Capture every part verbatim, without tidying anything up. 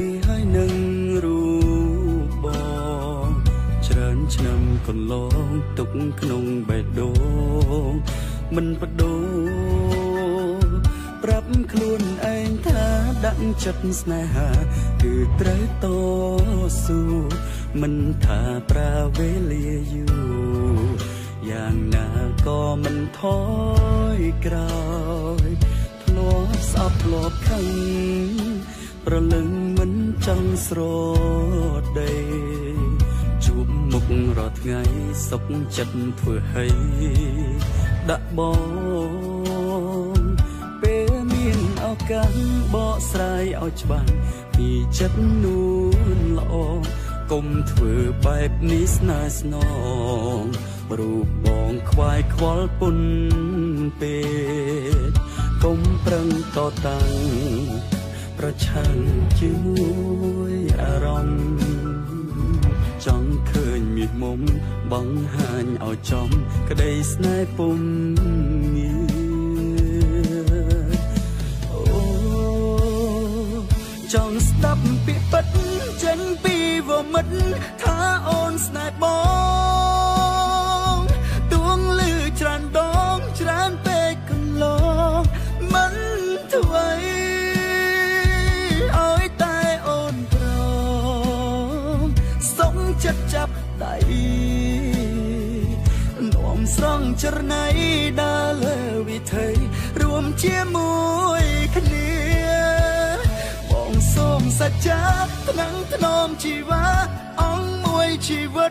ให้นึ่งรูบองเชิญชนำคนลองตุกขนงใบโดมันประโดปรับคลุนเองถ้าดังจัดสนาหาคือไตรโตสู้มันถ้าปราเวลีอยู่อย่างนาก็มันถอยกรอยทลอสอบหลบขังประลึงมันจังสรดใดจูบมุกรอดไงสกจัดเพื่อให้ดะบองเปมีนเอากันบ่สายเอาจบังมีจัดนูนละออกมเถือแบบนี้สนาสนองรูปบองควายควอลปุ่นเป็ดกมเปรังต่อตังประชันช่วยอารมณ์จังเคยมีมุมบังหานเอาจอมก็ได้สนายปุ่มนี้โอ้จังสตับปีปัดเจนปีว่ามัดถ้าโอนสนายบองดวงลือจานดองจานเปกันลองมันถวยอ้อยตายโอนปรองสงจัดจับได้หน่วมสร้างจรไนดาเลวิเทยรวมเชี่ยมวยคเนียมองส่งสัจจะทนังถนอมชีวะอ่องมวยชีวิต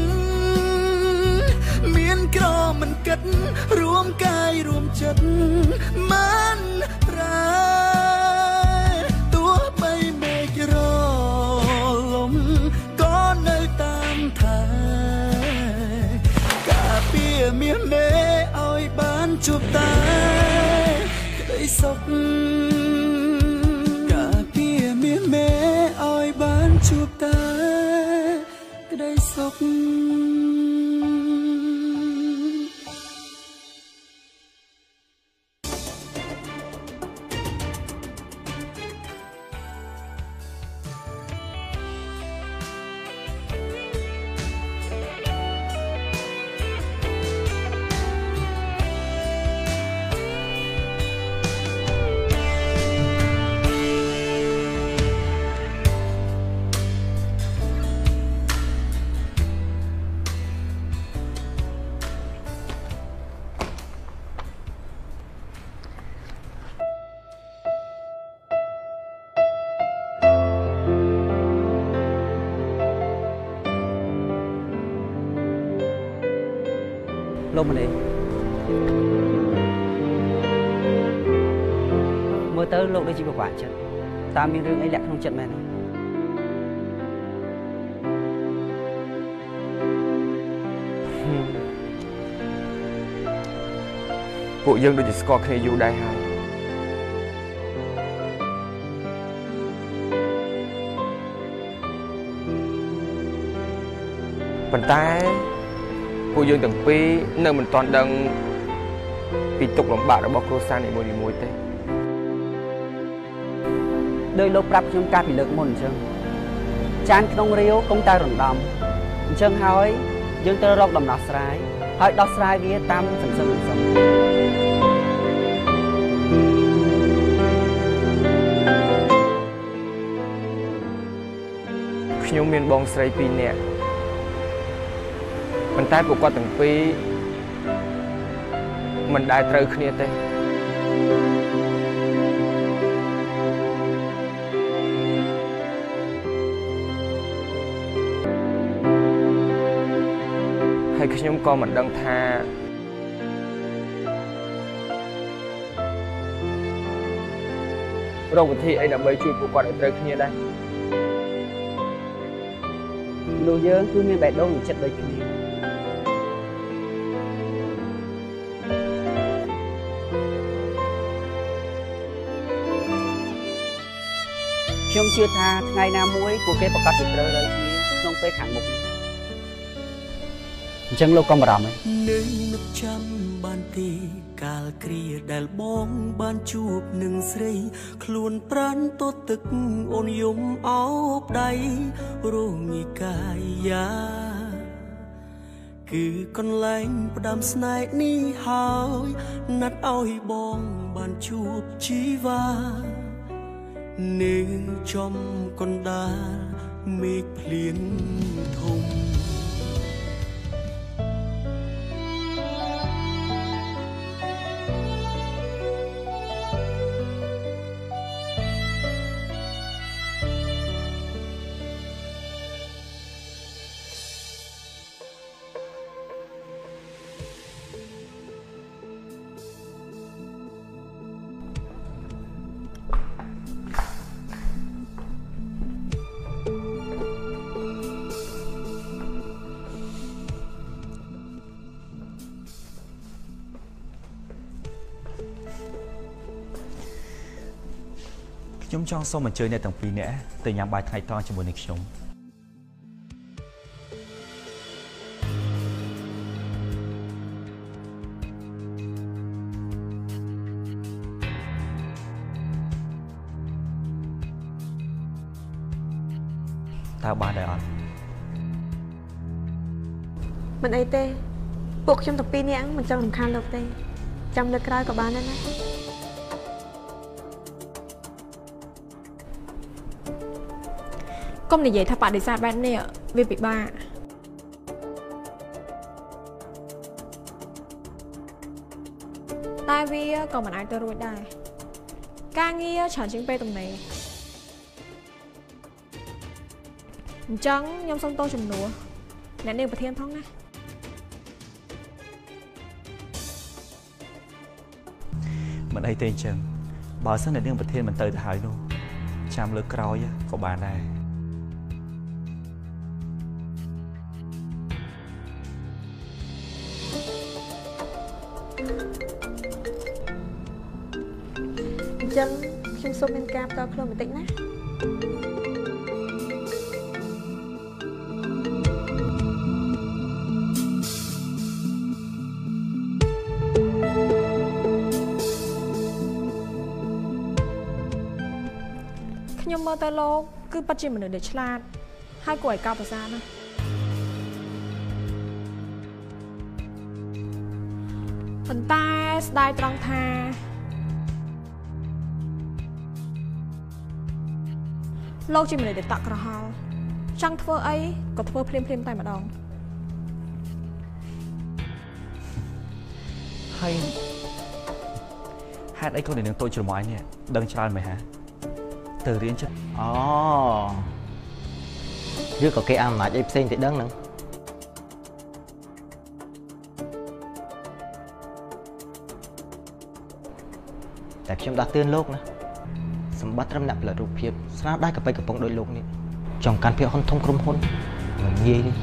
เมียนกรอมันกัดรวมกายรวมจัดมันรายตัวไปเมฆรอลมก็ในตามทายกาเปียเมียเมเอาไอ้บ้านจูบตายได้สกกาเปียเมียเมเอาไอ้บ้านจูบตายก็ได้สกลมมาเลยเมื่อเตอร์โลกได้จีบกว่าจัดตามมีเรื่องไอ้แหลกของจัดแม่ពួកយើងដូចជាស្គាល់គ្នាយូរដែរហើយប៉ុន្តែពួកយើងទាំងពីរនៅមិនទាន់ដឹងពីទុក្ខលំបាករបស់គ្រួសារនីមួយៗទេដោយលោកប្រាប់ខ្ញុំកាលពីលើកមុនអញ្ចឹងចានក្នុងរាវគង់តែរំដំអញ្ចឹងហើយយើងត្រូវរកដំណោះស្រាយហើយដោះស្រាយវាតាមសន្សំសន្សំខ្ញុំមានបងស្រីពីរនាក់ប៉ុន្តែពួកគាត់ទាំងពីរមិនដែលត្រូវគ្នាទេហើយខ្ញុំក៏មិនដឹងថារកវិធីអីដើម្បីជួយពួកគាត់ឲ្យត្រូវគ្នាដែរលោកយើងគឺមានបេះដូងនិងចិត្តដូចគ្នាខ្ញុំជឿថាថ្ងៃណាមួយពួកគេប្រកាសជាត្រូវរើគ្នាក្នុងពេលខាងមុខចឹងលោកកុំបារម្ភទេនៅនឹកចាំបានទេកាលគ្រាដែលបងបានជួបនឹងស្រីខ្លួនប្រានទត់ទឹកអូនយំអោបដៃរងាកាយាគឺកន្លែងផ្ដាំស្នេហ៍នេះហើយណាត់ឲ្យបងបានជួបជីវ៉ានៅចំកណ្ដាលមេឃភ្លៀងធំខ្ញុំចង់សូមអញ្ជើញអ្នកទាំងពីរនាក់ទៅញ៉ាំបាយថ្ងៃត្រង់ជាមួយនឹងខ្ញុំតើបានដែរអត់មិនអីទេពួកខ្ញុំទាំងពីរនាក់មិនចង់រំខានលោកទេចាំលើក្រោយក៏បានដែរណាកុំនិយាយថាបដិសេធបែបនេះវាពិបាកតែវាក៏មិនអាចទៅរួចដែរការងារច្រើនជាងពេលទំនេរអញ្ចឹងខ្ញុំសូមទោសជំនួសអ្នកនាងប្រធានផងណាមិនអីទេអញ្ចឹងបើសិនអ្នកនាងប្រធានមិនទៅទៅហើយនោះចាំលើក្រោយក៏បានដែរអញ្ចឹងខ្ញុំសូមមានការផ្ដល់ខ្លួនបន្តិចណាខ្ញុំមើលទៅលោកគឺពិតជាមនុស្សដែលឆ្លាតហើយគួរឲ្យកោតប្រសាទណាប៉ុន្តែស្ដាយត្រង់ថាលោកជាមនុស្សដែលតក់ក្រហល់ចង់ធ្វើអីក៏ធ្វើភ្លាមភ្លាមតែម្ដងហើយហេតុអីក៏នៅនឹងតូចច្រមុះឯនេះដឹងច្រើនមែនហ៎ទៅរៀនចិត្តអូវាក៏គេអំណាចអីផ្សេងទៅដឹងហ្នឹងតែខ្ញុំដាស់តឿនលោកណាសម្បត្តិត្រឹមអ្នកផលិតរូបភាពស្នាដៃកប៉ិកំប៉ុងដោយលោកនេះចង់កាន់ភាគហ៊ុនធំក្រុមហ៊ុនមិនងាយទេ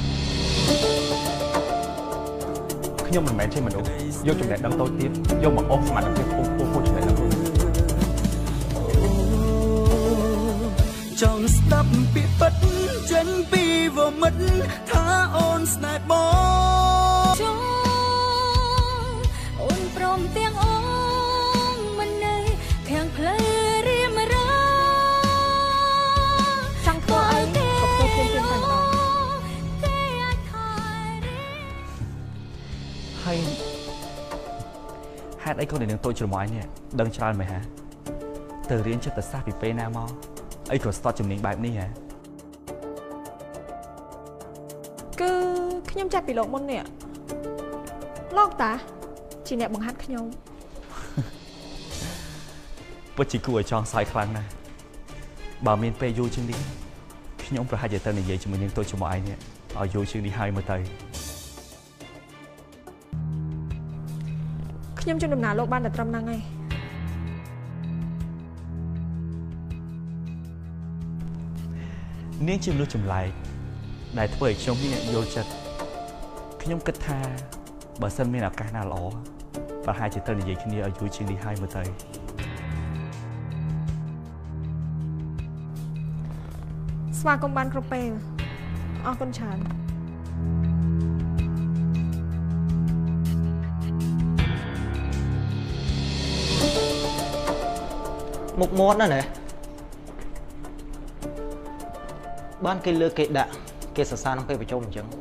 ខ្ញុំមិនមែនជាមនុស្សយកចំណេះដឹងតូចទៀតយកមកអូសសមត្ថភាពពុះពុះពុះចំណេះដឹងខ្លួនចង់ស្ដាប់ពាក្យពិតចេញពីវមិត្តថាអូនស្នេហ៍បងចង់អូនព្រមទាំងអូនមិននៅខាងផ្លូវរៀមរ៉ាចង់ធ្វើអីក៏ធ្វើភ្លាមភ្លាមតែម្ដងគេអាចថយហើយហេតុអីក៏នៅនឹងតូចច្រមុះឯនេះដឹងច្រើនមែនហ៎ទៅរៀនចិត្តសាស្ត្រពីពេលណាមកអីក៏ស្ទាត់ជំនាញបែបនេះហ៎គឺខ្ញុំចាប់ពីលោកមុននេះលោកតាជាអ្នកបង្ហាត់ខ្ញុំពិតជាគួរឲ្យចង់សើចខ្លាំងណាស់បើមានពេលយូរជាងនេះខ្ញុំប្រហែលជាទៅនិយាយជាមួយនាងតូចច្រមុះឯនេះឲ្យយូរជាងនេះហើយមើលទៅខ្ញុំជូនដំណើរលោកបានតែត្រឹមហ្នឹងឯងនាងជាមនុស្សចម្លែកដែលធ្វើឲ្យខ្ញុំនេះយល់ចិត្តខ្ញុំគិតថាបើសិនមានឱកាសណាល្អប្រហែលជាទៅនិយាយគ្នាឲ្យយូរជាងនេះហើយមើលទៅស្វាគមន៍បានគ្រប់ពេលអរគុណច្រើនមុខមាត់ណាណែបានគេលើកគេដាក់គេសរសើរក្នុងពេលប្រជុំអញ្ចឹង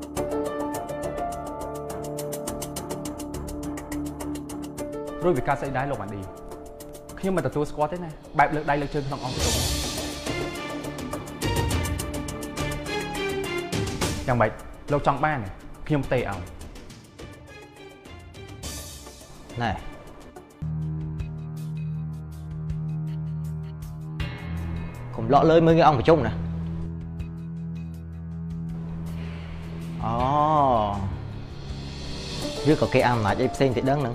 រួចវិការស្អីដែរលោកម៉ាឌីខ្ញុំមិនទទួលស្គាល់ទេណាបែបលើកដៃលើកជើងក្នុងអង្គប្រជុំយ៉ាងម៉េចលោកចង់បានខ្ញុំផ្ទេឲ្យណែកុំលក់លើមើលងាយអង្គប្រជុំណាអូវាក៏គេអំណាចអីផ្សេងទៅដឹងហ្នឹង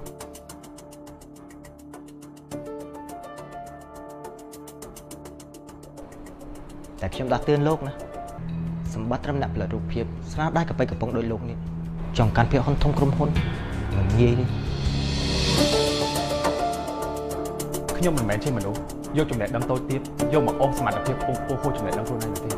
តែខ្ញុំដាស់តឿនលោកណាសម្បត្តិត្រឹមអ្នកផលិតរូបភាពស្នាដៃកប៉ិកំពុងដោយលោកនេះចង់កាន់ភាគហ៊ុនធំក្រុមហ៊ុនមិនងាយទេខ្ញុំមិនមែនជាមនុស្សយកចំណេះដឹងតូចទៀតយកមកអូសសមត្ថភាពពងពោះហួសចំណេះដឹងខ្លួនឯងទៅទៀត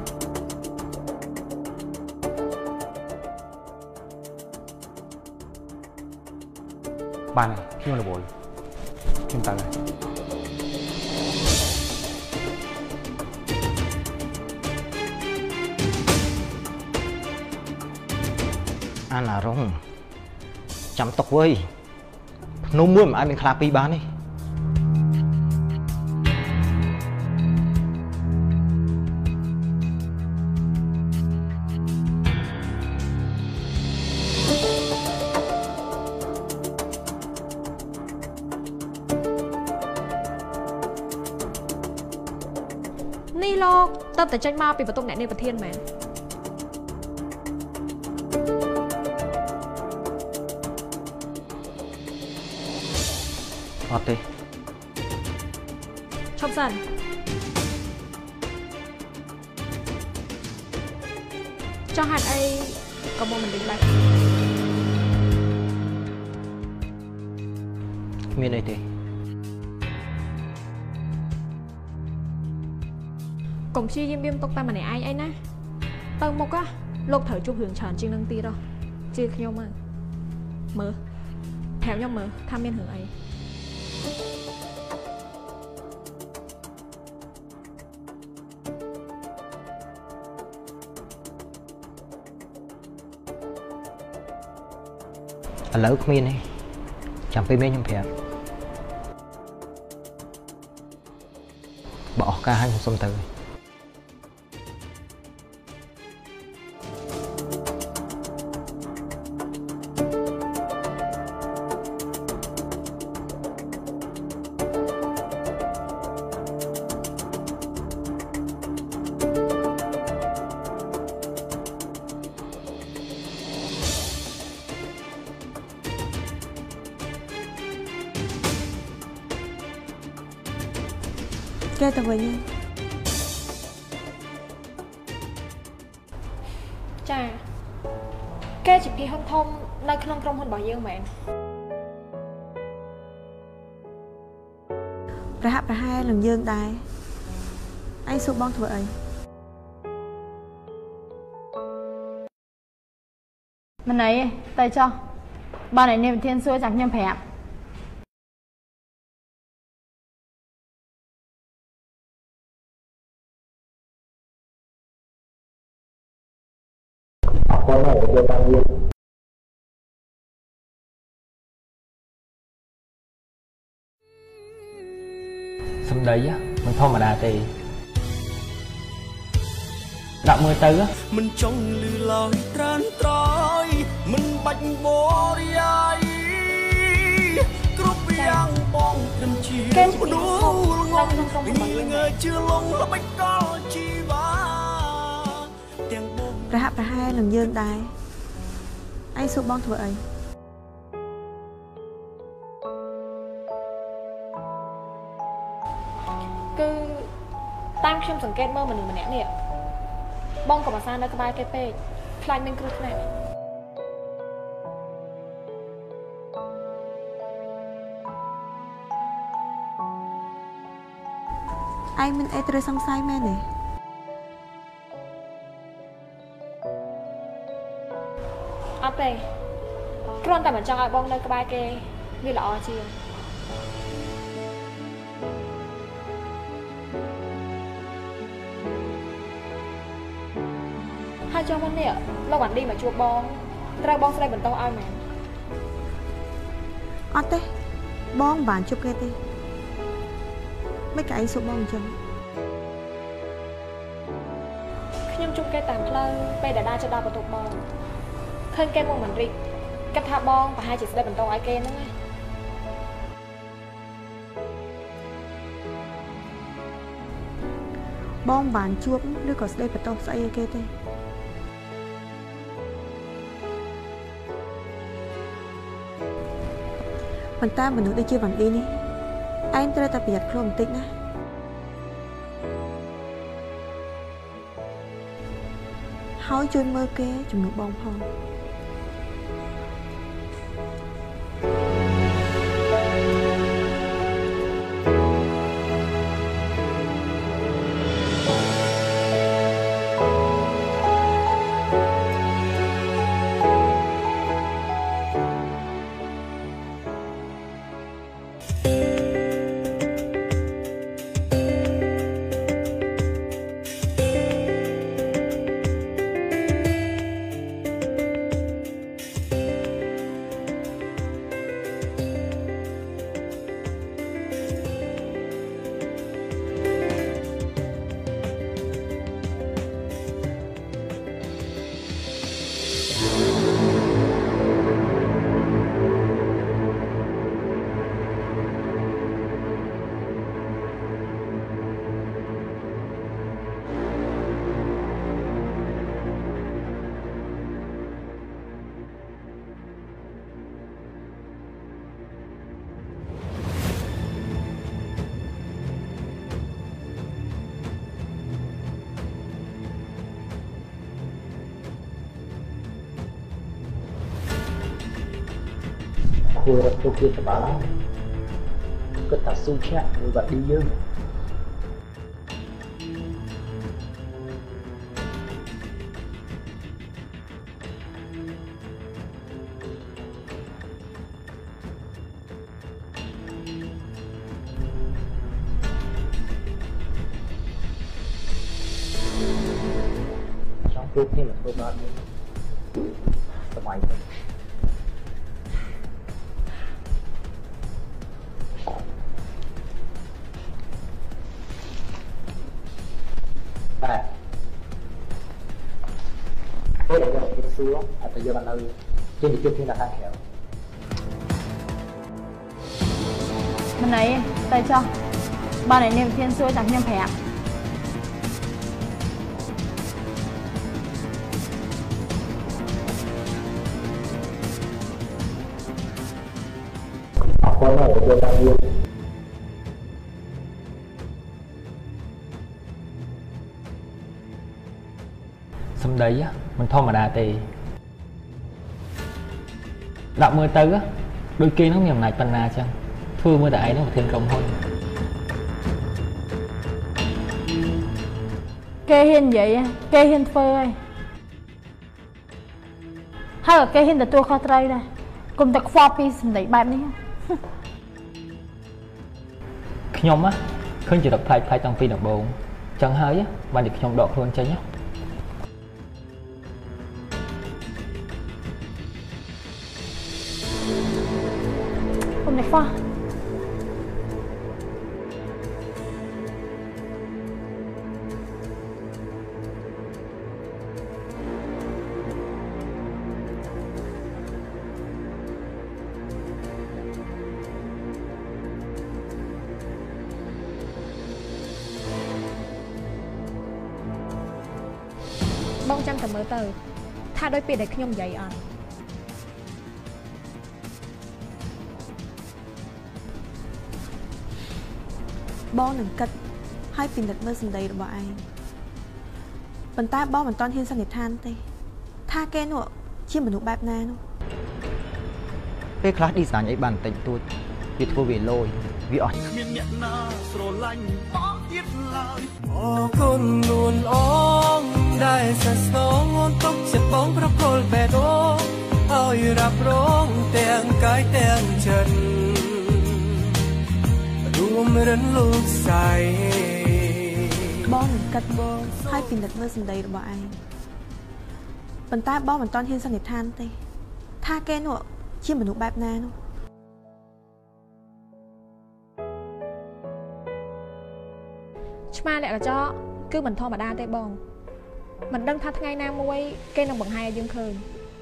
បានហើយខ្ញុំរវល់ខ្ញុំទៅហើយអាណារងចាំຕົកវើយភ្នំមួយមិនអាចមានខ្លាពីរបានទេនេះលោកតើតែចេញមកពីបន្ទប់អ្នកនាយប្រធានមែនអត់ទេឈប់សិនចង់ហេតុអីក៏មកមិនដេញដែរមានអីទេកុំព្យាយាមយាមទុកតែម្នាក់ឯងអីណាទៅមុខáលោកត្រូវជួបរឿងច្រើនជាងនឹងទៀតហ៎ជឿខ្ញុំហ្នឹងមើលប្រាប់ខ្ញុំមើលថាមានរឿងអីឥឡូវគ្មានទេចាំពេលមានខ្ញុំប្រាប់បើអស់ការហើយខ្ញុំសុំទៅគេទៅវិញចាគេជាភាគហ៊ុនធំនៅក្នុងក្រុមហ៊ុនរបស់យើងមែនប្រហាក់ប្រហែលនឹងយើងដែរឯងសួរបងធ្វើអីមិនអីទេទៅចុះបានឯនេះវិធានសួរចាំខ្ញុំប្រាប់គាត់មកយកតាមវាសំដីមិនធម្មតាទេដាក់មើលទៅមិនចង់លឺឡើយត្រានត្រយមិនបាច់បរិយាយគ្រប់យ៉ាងបងត្រឹមជាមនុស្សងងងើជឿលងល្បិចកលជីវ៉ាទាំងបងប្រហាក់ប្រហែលនឹងយើងដែរឯងសួរបងធ្វើអីគឺតាមខ្ញុំសង្កេតមើលមនុស្សម្នាក់នេះបងក៏មិនសាននៅក្បែរគេពេកខ្លាចមានគ្រោះថ្នាក់ឯងមានអីត្រូវសង្ស័យមែនទេអត់ទេគ្រាន់តែមិនចង់ឲ្យបងនៅក្បែរគេវាល្អជាង cho con nè lo quản đi mà chua bong ra bong sẽ bẩn tao ai mà ọt thế bong bản chụp cái thế mấy cái anh số bong chân nhưng chung cái tạm lơ bây đã đa cho đau vào tụt bong khơi cái mông mình đi cách tha bong và hai chị sẽ bẩn tao ai ken đó nghe bong bản chụp đứa có đây bẩn tao sẽ ai cái thế mình ta mình được đi chưa bằng đi nè anh tôi ta bị giật khôn tích nè hỏi chui mơ kế chừng được bông không vừa tôi kia phải bảo lắm cứ thật su chát như vậy đi dương trong phút này là tôi nói tầm ảnh à thế để cho mình đi xuống à tự do bạn ơi trên địa chung là hàng khéo mình này tay cho ba này niềm thiên xuôi chẳng niềm phép có này tôi đang yêu xâm đấy á mình thô mà đà thì đạo mưa tới á đôi kia nó niềm này pan na chăng thưa mưa đại nó một thiên công hơn kê hiên vậy kê hiên phơi ơi hay là kê hiên là tua kho tray đây cùng tật pha pi xâm đấy bài này khi nhóm á khơi chỉ đọc phai phai trong phi đồng bồn chẳng hơi á bạn được nhóm đọt luôn chơi nhá cùng tật pha bông trăm tầm mới từ tha đôi biệt để nhung dậy on bong đừng cất hai pin đặt mơ sừng đầy rồi anh bần ta bong mình toàn hiên sang nhiệt than tê tha ke nọ chiêm mình nụ bạp na nọ ពេលខ្លះឌីសាញអីបានបន្តិចតួចវាធ្វើវាលយវាអត់មានអ្នកណាស្រឡាញ់បងទៀតឡើយអរគុណលួនអងដែលសស្នងអូនទុកចិត្តបងប្រគល់បេះដូងឲ្យរ៉ាប់រងទាំងកាយទាំងចិត្តរួមរិនលោកស្រីបងនឹងកាត់បងហើយពិនិត្យមើលសម្ដីរបស់ឯងប៉ុន្តែបងមិនទាន់ហ៊ានសន្និដ្ឋានទេថាគេនោះជាមនុស្សបែបណានោះឆ្មាលាក់កញ្ចក់គឺមិនធម្មតាទេបងមិនដឹងថាថ្ងៃណាមួយគេនឹងបង្ហាញឲ្យយើងឃើញ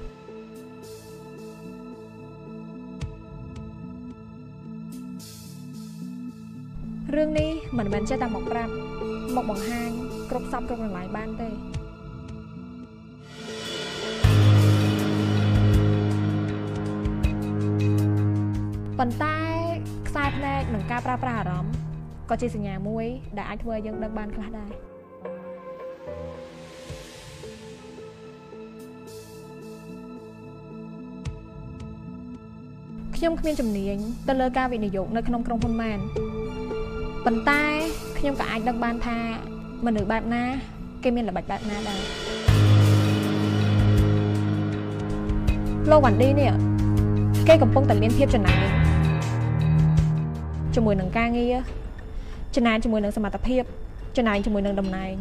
រឿងនេះមិនមែនចេះតែមកប្រាប់មកបង្ហាញគ្រប់សពគ្រប់កន្លែងបានទេប៉ុន្តែខ្សែភ្នែកនិងការប្រើប្រាស់អារម្មណ៍ក៏ជាសញ្ញាមួយដែលអាចធ្វើឲ្យយើងដឹងបានខ្លះដែរខ្ញុំគ្មានជំនាញទៅលើការវិនិយោគនៅក្នុងក្រុមហ៊ុនម៉ានប៉ុន្តែខ្ញុំក៏អាចដឹងបានថាមនុស្សបែបណាគេមានល្បិចបែបណាដែរលោកវ៉ាន់ឌីនេះគេកំពុងតែមានភាពចំណាយជាមួយនឹងការងារចំណាយជាមួយនឹងសមត្ថភាពចំណាយជាមួយនឹងតំណែង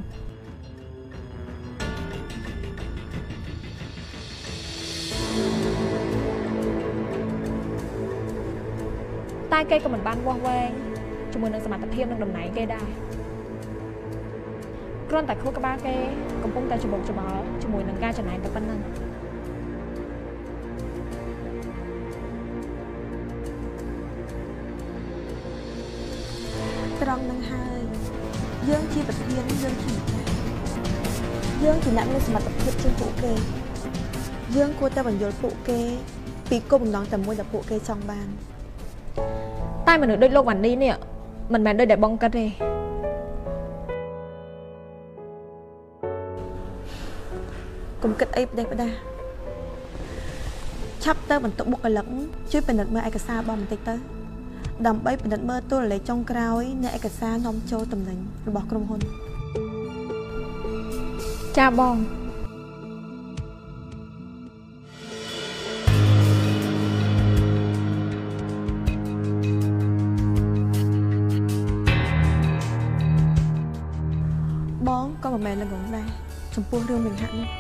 តែគេក៏មិនបានវាស់វែងជាមួយនឹងសមត្ថភាពនិងតំណែងគេដែរគ្រាន់តែខួរក្បាលគេកំពុងតែច្បុកច្បល់ជាមួយនឹងការចំណាយតែប៉ុណ្ណឹងត្រង់នឹងហើយយើងជាប្រធានយើងជាម្ចាស់យើងជាអ្នកមានសមត្ថភាពជាងពួកគេយើងគួរតែបញ្យល់ពួកគេពីគោលបំណងតែមួយដែលពួកគេចង់បានតែមនុស្សដូចលោកវ៉ាន់ឌីនេះមិនមែនដូចដែលបងគិតទេកុំគិតអីផ្ដេសផ្ដាសឆាប់ទៅបន្ទប់បុគ្គលិកជួយពិនិត្យមើលឯកសាររបស់បន្តិចទៅដើម្បីពិនិត្យមើលតួលេខចុងក្រោយនៃឯកសារនាំចូលតំណែងរបស់ក្រុមហ៊ុនចាបងបងក៏មិនមែនល្ងងដែរចំពោះរឿងមង្ហាក់នេះ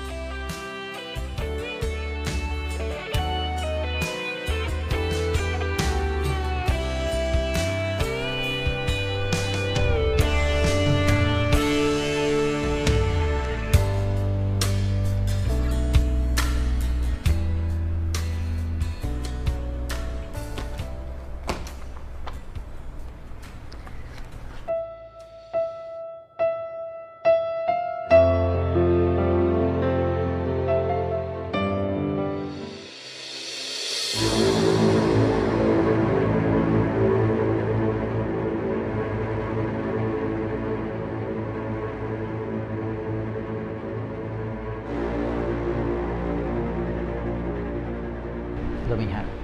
លោកមិញហាក់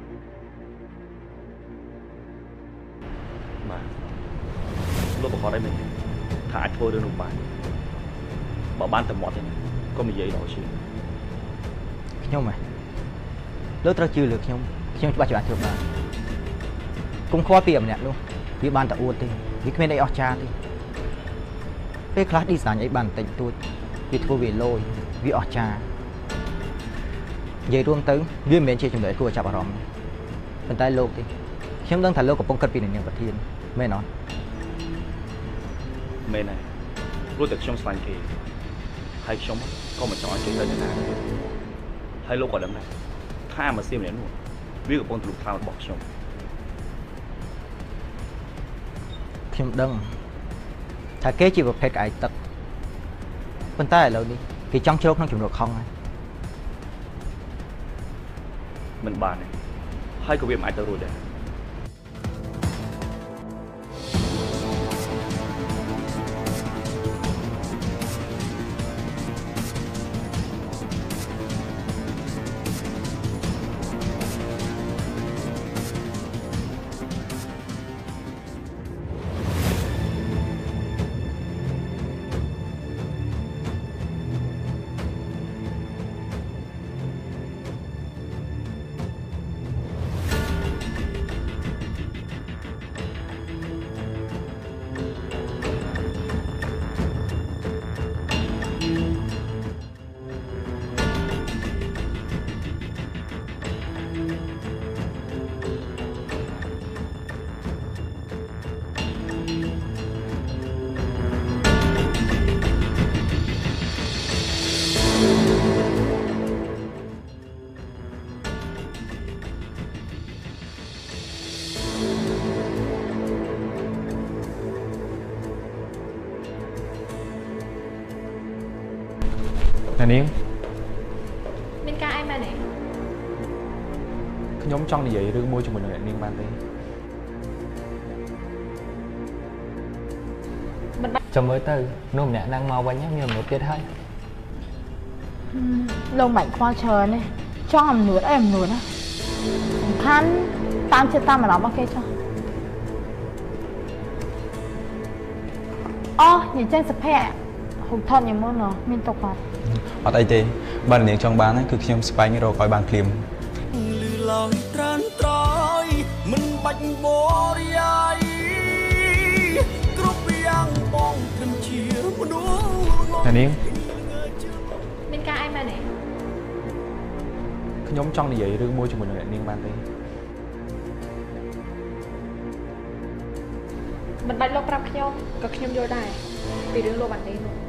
បាទលោកបង្កត់អីមិញថាអាចធ្វើរឿងនោះបានបើបានតែមាត់ទេក៏និយាយដល់ជាខ្ញុំហ៎លោកត្រូវជឿលើខ្ញុំខ្ញុំច្បាស់ច្បាស់ធ្វើបានគុំខ្វល់ពីម្នាក់នោះវាបានតែអួតទេវាគ្មានអីអស្ចារ្យទេពេលខ្លះឌីហ្សាញអីបានបន្តិចតួចវាធ្វើវាលយវាអស្ចារ្យនិយាយរួមទៅវាមិនមែនជាចំណុចគួរចាប់អារម្មណ៍ប៉ុន្តែលោកទេខ្ញុំដឹងថាលោកកំពុងគិតពីនាងប្រធានមែនអត់មែនហើយព្រោះតែខ្ញុំស្លាញ់គេហើយខ្ញុំក៏មិនចង់ឲ្យគេទៅណាហើយលោកក៏ដឹងដែរថាអាម៉ាស៊ីនម្នាក់នោះវាកំពុងទ្រុបថ្លើមរបស់ខ្ញុំខ្ញុំដឹងថាគេជាប្រភេទក្អែកទឹកប៉ុន្តែឥឡូវនេះគេចង់ជ្រោកក្នុងជំរកខំហើយមិនបានទេហើយក៏វាមិនអាចទៅរួចដែរ Nè Niên. Bên ca ai mà nè. Nhóm trong như vậy rương môi cho mình là Niên ban tay. Chồng mới từ nôm nè đang mau quanh nhắc nhiều một tiết hay. Lâu mạnh qua trời này cho làm nửa em nửa á khăn tam chưa tam mà nó bao kê cho ô nhìn trên sập hẹ hụt thân nhiều món nó miên tộc mặt ở đây thì bạn niệm trong bán ấy cứ khi em spy như rồi coi bàn phim Nè Niên. Bên ca ai mà nè. Nhóm trong như vậy rương môi cho mình là Niên ban tay. Mình bạch lô prap nhóm, có nhóm vô đài. Vì đứa lô bàn tay luôn.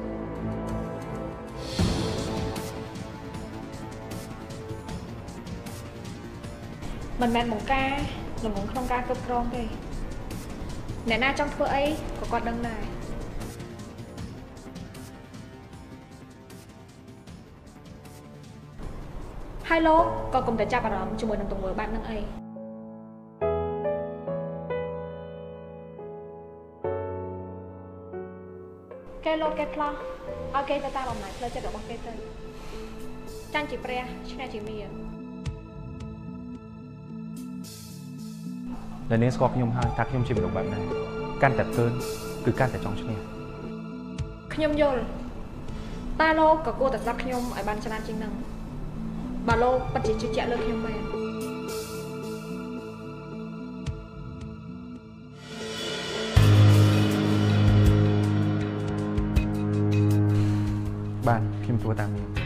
Mình mẹn một ca, là muốn không ca cấp krong đây. Nè na trong thua ấy, có con đăng này. Hai lô, con cùng tới chạp bà rõm cho mười năm tổng với bạn nâng ấy. Cái lô cái plo, ở cái ta ta bằng này, lời chất được bằng cái tên. Chanh chỉ pre, chứ này chỉ mì. Nè Niên có nhóm hai, thác nhóm chìm được bạn này. Can tẹp cơn, cứ can tẹp trong cho Niên. Nhóm vô ta lô có cô tập giáp nhóm ở bàn chân ăn chính năng. Bà lô bắt chỉ chữ trẻ lực nhóm về. Bạn, phim thua tam Niên.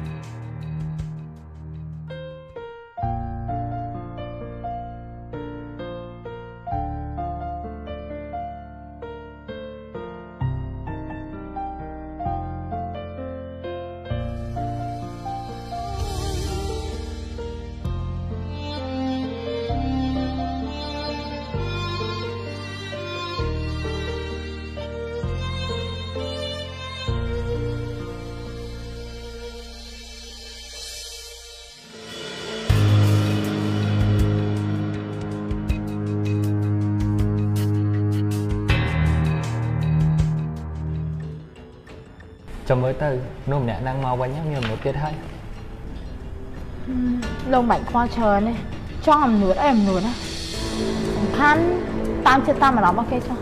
Chồng mới từ nôm nè đang mau quanh nhắc nhiều một tiết hay. Lâu mạnh qua trời này cho làm nửa em nửa á khăn tam chưa tam mà nó bao kê cho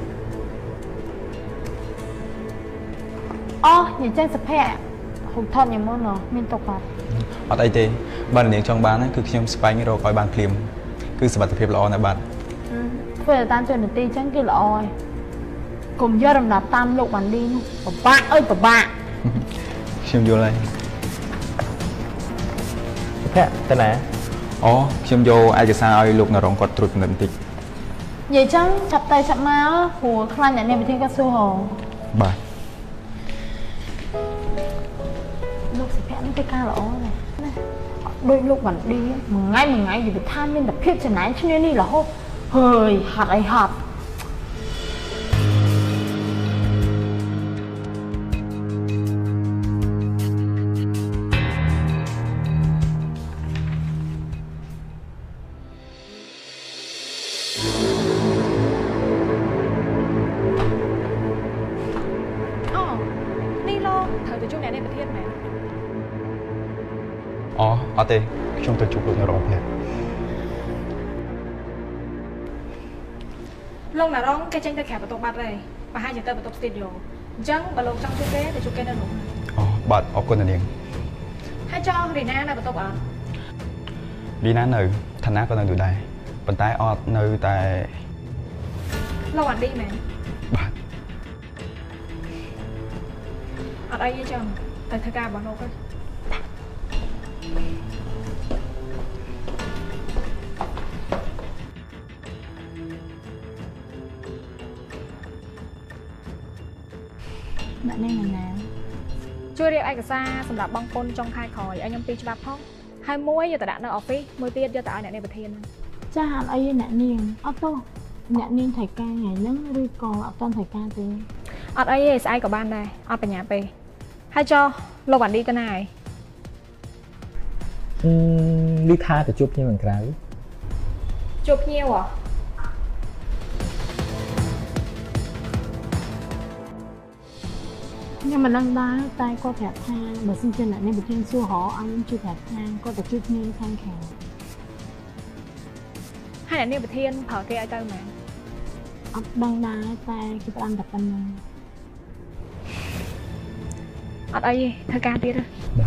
ô nhìn trên sập hẹ hụt thân nhiều món nó miên tộc mặt ở đây thì bạn niệm trong bán ấy cứ khi em spy như rồi coi bàn phim cứ sự vật phim là on này bạn. Bây giờ tan chuyện ti chẳng kia là oi cùng do đầm đạp tam lục bàn đi bà bạ ơi bà bạ xem vô đây thế tên này ồ xem vô aiจะsao ai lục nào rong quạt trụt ngân tịch vậy chẳng chặt tay chặt má của khăn nhà này bị thiên ca su hồ bà lúc sẽ phép nó cái ca là oi này đôi lục bàn đi một ngày một ngày thì bị than lên đập phiết cho nãy cho nên đi là hô hơi hạt ấy hạt อ๋อเอาเต้ช่วงตัวจุกลูกในโรงพยาบาลลงหน้าร้องแกเจ๊งตะแขกประตูบัตรเลยมาให้ฉันเติมประตูสตูดิโอจังบอลลงจังชุดเก้แต่ชุดเก้นั่นหนูอ๋อบัตรออกคนนั่นเองให้จองรีน่าในประตูอ่ะรีน่าหนึ่งธนาก็นั่งดูได้ปันท้ายออดหนึ่งแต่เราหวั่นดีไหมบัตรอดไอ้ยังจังแต่เธอกล้าบอกเราก็ bạn nên là nào ช่วยเรียกเอกสารสำหรับบางคนจงคายคอยไอ้ยังปีฉบับห้องให้มวยอยู่แต่ด่านในออฟฟิศมวยเตี้ยอยู่แต่ในประเทศนั้น cha hạn ấy nè niềng ở tô nè niềng thầy ca ngày lớn đi còn ở tên thầy ca thì อดไอ้สไอกับบ้านได้อดปัญญาไป hay cho lâu bản đi cái này đi tha thì chụp như mình cái chụp nhiều à nhưng mà đang đá tay có thẻ tha bởi sinh trên lại nên bị thiên xua họ anh chưa thẻ tha có thể chụp như thang khèo hay là nếu bị thiên phở kia ai tao mà ấp đang đá tay cái ăn đặt tâm ở đây thôi ca tiết rồi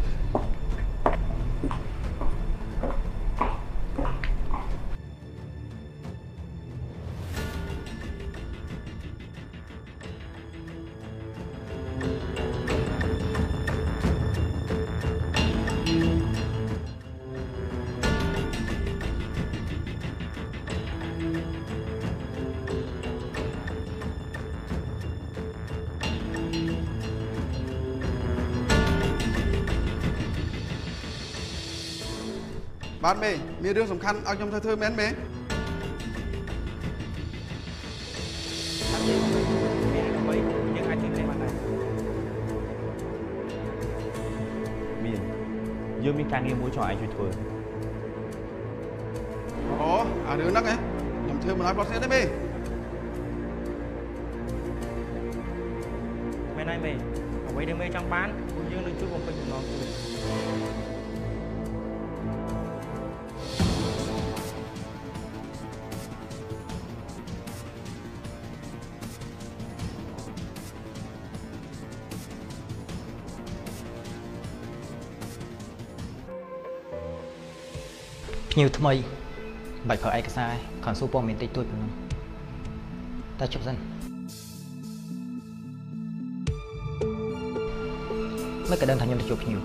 bạn màyมีเรื่องสำคัญเอายมเธอเธอแม่นไหมមានយើងមានការងារមួយចង់ឲ្យជួយធ្វើអូអារឿងហ្នឹងខ្ញុំធ្វើមិនឲ្យគាត់ស្អីទេមេមែនហើយមេអ្វីដែលមេចង់បានយើងនឹងជួយបំពេញបំណងជួយ nhiều thay bạch khỏi ai cái sai còn số bom miền tây tôi phải không ta chụp dân mấy cái đơn thành nhân chụp nhiều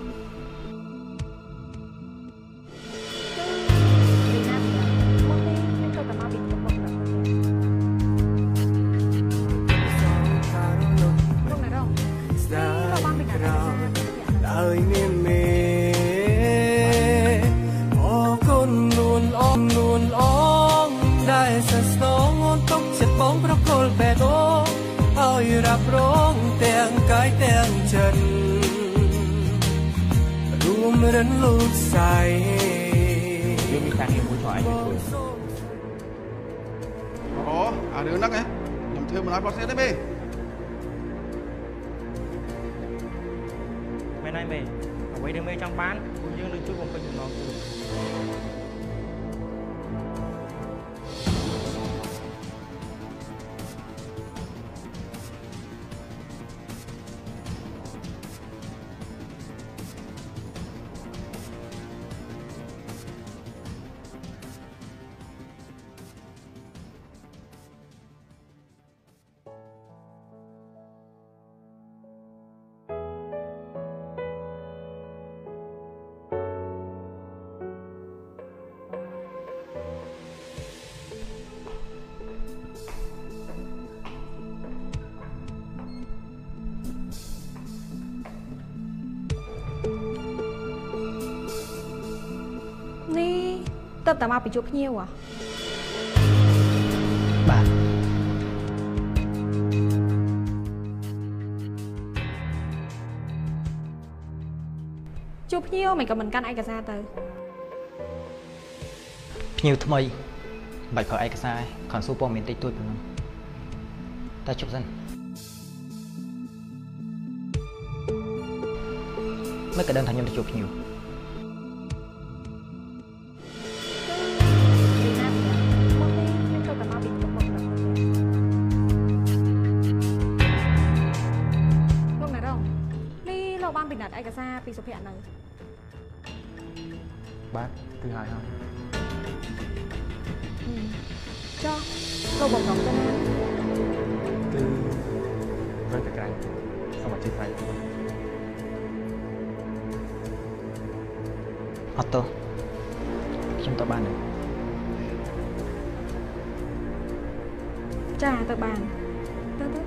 รับร้องแต่งกายแต่งจันรวมรันลูกใสยังมีการเรียนรู้ช่วยช่วยโอ้อ่าเรื่องนั้นไงผมเธอมาหลายประเทศได้ไหมไม่ได้ไหมเอาไว้เดี๋ยวไม่จังบ้านคุณยังนึกช่วยผมไปอยู่น้องคุณtập tạm áp bị chụp nhiều à bà chụp nhiều mày cầm mình căn ai cả ra từ nhiều thay bạch khỏi ai cả sai còn số bom miền tây tôi phải không ta chụp dân mấy cái đơn thành nhân chụp nhiều ai cả xa bị sụp hẹn này bác thứ hai không ừ. cho câu bổng đồng cho nên từ với cả cái xong mà chia tay Otto chúng ta bàn được trà tờ bàn tớ tớ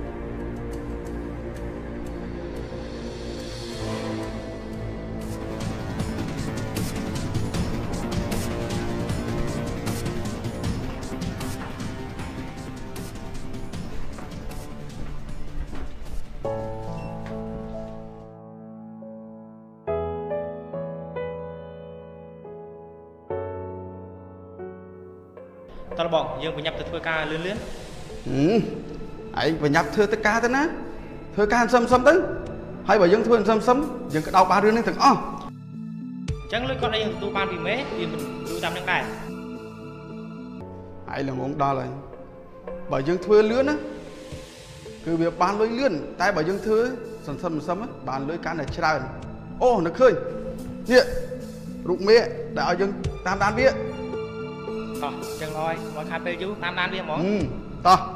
ตลอดบอกยังไปยับตัวធ្វើការលឿនលឿនอืมឯងប្រញាប់ធ្វើទៅការទៅណាធ្វើការសឹមសឹមទៅហើយបើយើងធ្វើសឹមសឹមយើងក៏ដោតបានរឿងនេះទាំងអស់អញ្ចឹងលុយគាត់ឲ្យយើងទទួលបានពីមេវាមិនយូរតាមនឹងដែរឯងល្ងងដល់ហើយបើយើងធ្វើលឿនណាគឺវាបានលុយលឿនតែបើយើងធ្វើសន្សំសន្សំបានលុយកាន់តែច្រើនអូនឹកឃើញនេះរូបមេដែលឲ្យយើងតាមដានវាតោះអញ្ចឹងហើយមកខាត់ពេលយូរតាមដានវាហ្មងតោះ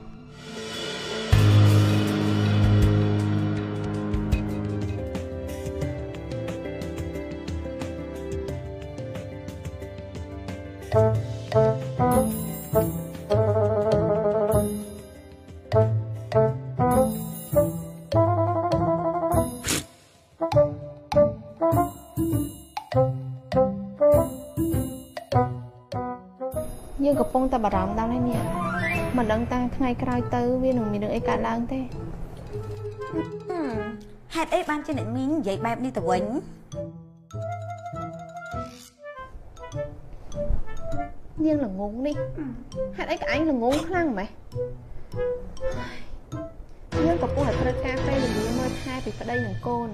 យើងកំពុងតែបារម្ភដល់ហើយនេះមិនដឹងតាថ្ងៃក្រោយទៅវានឹងមានរឿងអីកើតឡើងទេហេតុអីបានជាអ្នកមីងនិយាយបែបនេះទៅវិញនាងល្ងងនេះហេតុអីក៏អញល្ងងខ្លាំងម៉េចយើងកំពុងតែត្រូវការពេលវេលាមើលថែពីប្តីនិងកូន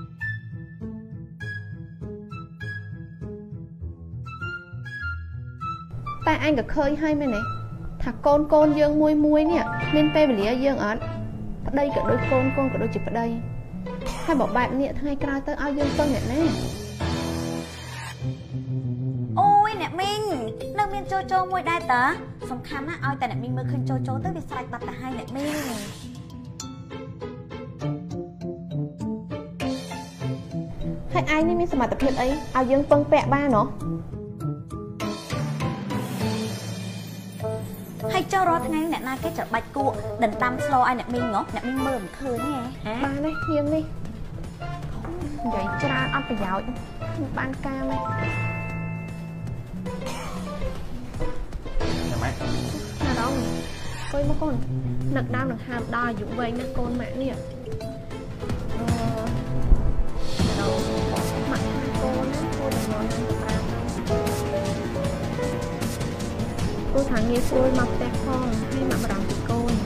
តែអញក៏ឃើញហើយមែនទេថាកូនកូនយើងមួយមួយនេះមានពេលវេលាយើងអត់ប្តីក៏ដូចកូនកូនក៏ដូចជាប្តីហើយបើបែបនេះថ្ងៃក្រោយទៅឲ្យយើងពឹងអ្នកណាអូយអ្នកមីងនៅមានចូលចូលមួយដែរតើសំខាន់ណាស់ឲ្យតែអ្នកមីងមើលឃើញចូលចូលទៅវាស្រេចបាត់ទៅហើយអ្នកមីងហើយឯងនេះមានសមត្ថភាពអីឲ្យយើងពឹងពាក់បានហ៎ហើយចូលរាល់ថ្ងៃអ្នកណាគេច្របាច់គក់ដណ្ដាំស្លោឲ្យអ្នកមីងហ៎អ្នកមីងមើលមិនឃើញទេបានទេនាងនេះនិយាយច្រើនអត់ប្រយោជន៍មិនបានការទេចាំម៉េចណារងកុយមកកូននឹកដើមនឹងហាមដល់អាយុវែងណាស់កូនម៉ាក់នេះអឺណារងម៉ាក់ថាកូនណាកូននឹងនន់ទៅប្រាំគូថាងាយស្រួលមកផ្ទះផងហើយមកបារម្ភពីកូន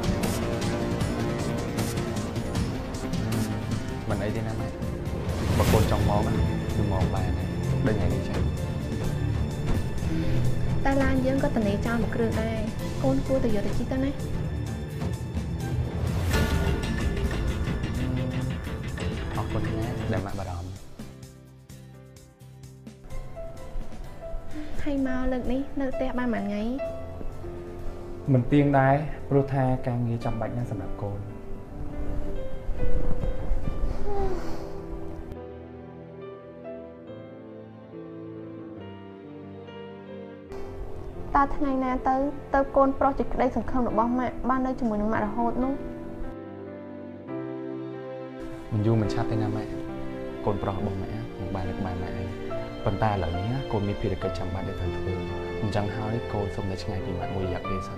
មិនអីទេណាម៉ែបើកូនចង់មកគឺមកបានដែរដឹងថ្ងៃនេះចឹងតែឡានយើងក៏តនេចោលមួយគ្រឿងដែរកូនគួរតែយកទៅជិះទៅណាអរគុណណាស់ដែលមកបារម្ភហើយមកលើកនេះនៅផ្ទះបានមួយថ្ងៃមិនទៀងដែរព្រោះថាការងារចាំបាច់ណាស់សម្រាប់កូនតើថ្ងៃណាទៅទៅកូនប្រុសជាក្តីសង្ឃឹមរបស់ម៉ាក់បាននៅជាមួយនឹងម៉ាក់រហូតនោះមិនយូរមិនឆាប់ទេណាម៉ាក់កូនប្រុសរបស់ម៉ាក់នឹងបាននៅក្បែរម៉ាក់ឯងប៉ុន្តែឥឡូវនេះកូនមានភារកិច្ចចាំបាច់ដែលត្រូវធ្វើអញ្ចឹងហើយកូនសូមនៅឆ្ងាយពីម៉ាក់មួយរយៈពេលសិន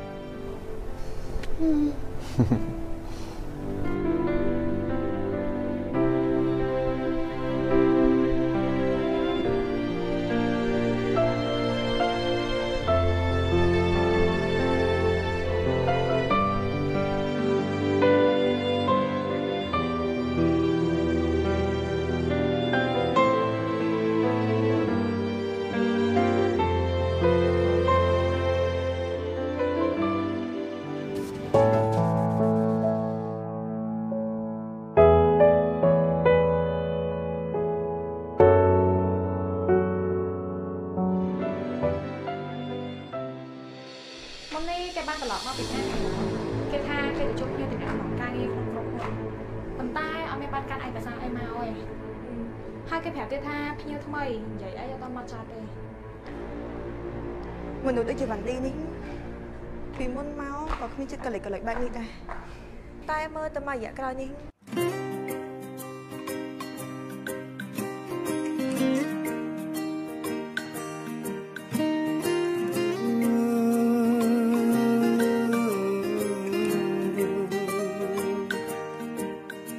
មនុស្សដូចជាវ៉ាន់ឌីនេះពីមុនមកក៏គ្មានចិត្តកលិចកលិចបែបនេះដែរតែមើលទៅមករយៈក្រោយនេះ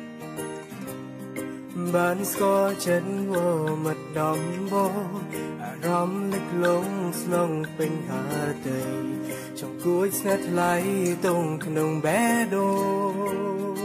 បានស្គាល់ចិត្តមកម្ដងបងរម្មណ៍ลึกលងស្នងពេញហាតីចង់គួចស្នេហ៍ថ្លៃតងក្នុងបេះដូង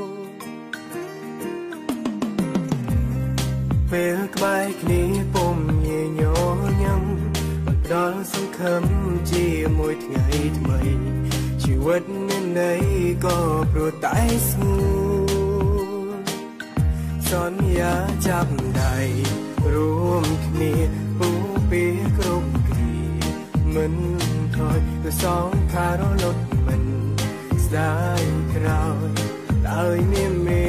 ពេលក្បែរគ្នាពុំញញញឹមបន្តដល់សង្ឃឹមជាមួយថ្ងៃថ្មីជីវិតមានន័យក៏ព្រោះតែស្ងួនសន្យាចាប់ដៃរួមគ្នាពូពីគ្រប់គ្រាមិនថយទៅសងខារលត់មិនស្ដាយក្រោយដោយមានមេ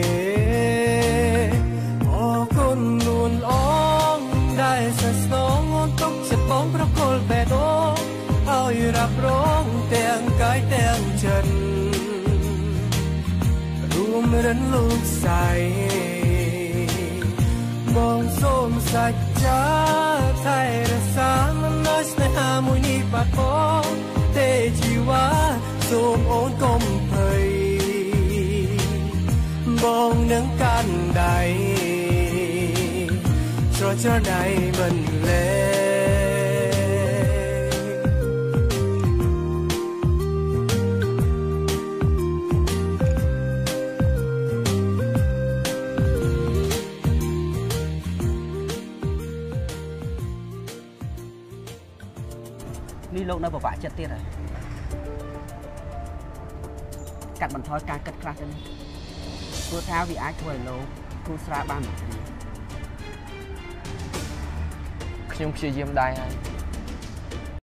អរគុណលួនអងដែលសស្នងទុកចិត្តបងប្រគល់បេះដូងឲ្យរ៉ាប់រងទាំងកាយទាំងចិត្តរួមរិនលោកស្អែបងសូមសច្ចាថែរក្សាមិនឲ្យស្នេហាមួយនេះបាត់បង់ទេជីវ៉ាសូមអូនកុំភ័យបងនឹងកាន់ដៃស្រចដៃមិនលែនេះលោកនៅពិបាកចិត្តទៀតហើយកាត់បន្ថយការគិតខ្លះទៅនេះព្រោះថាវាអាចធ្វើឲ្យលោកគូស្រាបានមួយគ្នាខ្ញុំព្យាយាមដែរហើយ